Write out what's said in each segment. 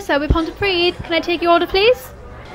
so we're Pontypridd. Can I take your order, please?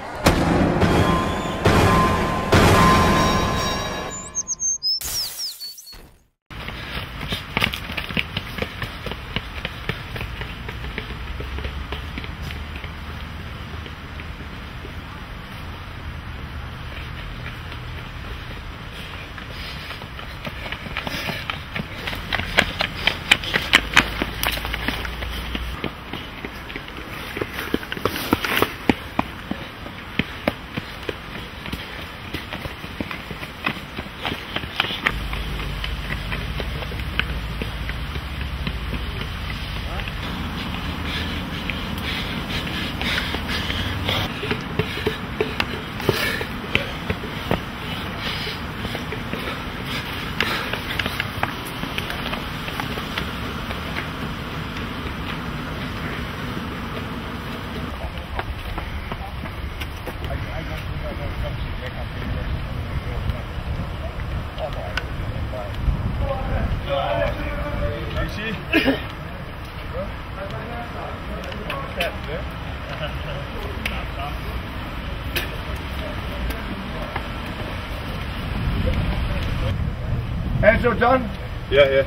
ENZO done? Yeah.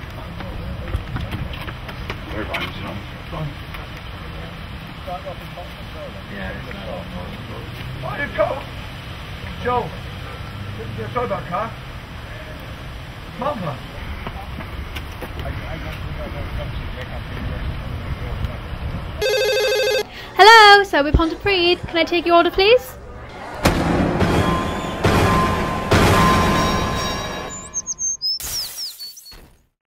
Very fine, it's on. Why did go? Joe, you saw that car? Mama. Hello, so we're Pontypridd. Can I take your order, please?